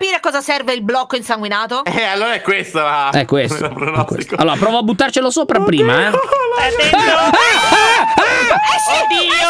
capire a cosa serve il blocco insanguinato? Allora è questo la... È questo. la pronostico. Allora, provo a buttarcelo sopra prima, Attento! Oddio!